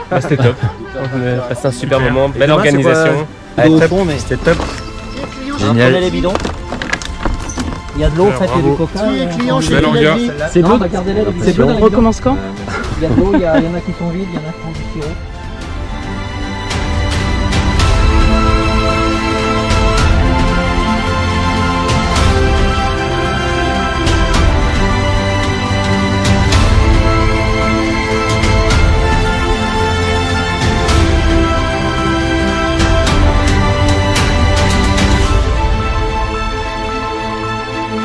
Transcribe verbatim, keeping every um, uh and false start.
Bah, c'était top. On a passé un super moment, belle demain, organisation. Ouais, Ouais, top. top. C'était top. Génial. Prenez les bidons. Il y a de l'eau, faites du coca. Belle longueur. C'est bleu. Gardez-les. C'est bleu. On recommence quand? Il y a de l'eau, il y en a qui sont vides, il y en a qui ont du sirop.